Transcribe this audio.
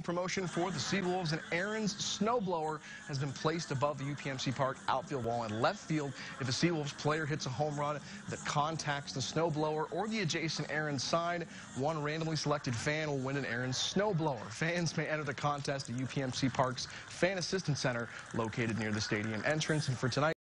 New promotion for the SeaWolves, and Aaron's snowblower has been placed above the UPMC Park outfield wall in left field. If a SeaWolves player hits a home run that contacts the snowblower or the adjacent Aaron's sign, one randomly selected fan will win an Aaron's snowblower. Fans may enter the contest at UPMC Park's Fan Assistance Center located near the stadium entrance. And for tonight,